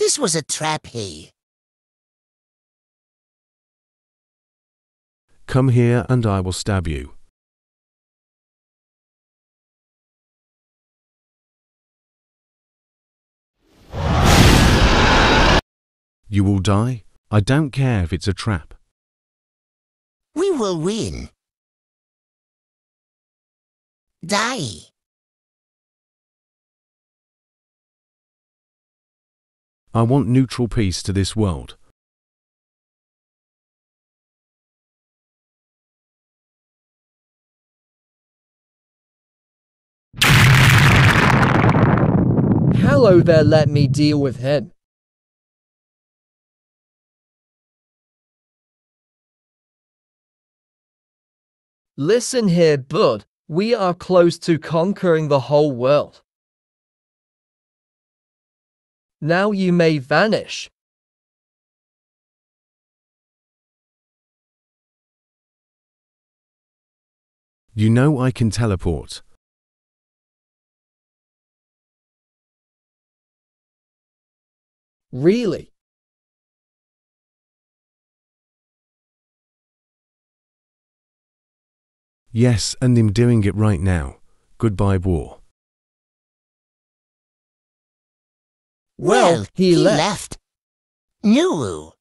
This was a trap, he. Come here and I will stab you. You will die? I don't care if it's a trap. We will win. Die. I want neutral peace to this world. Hello there, let me deal with him. Listen here, bud. We are close to conquering the whole world. Now you may vanish. You know I can teleport. Really? Yes, and I'm doing it right now. Goodbye, war. Well, he left. Nulu.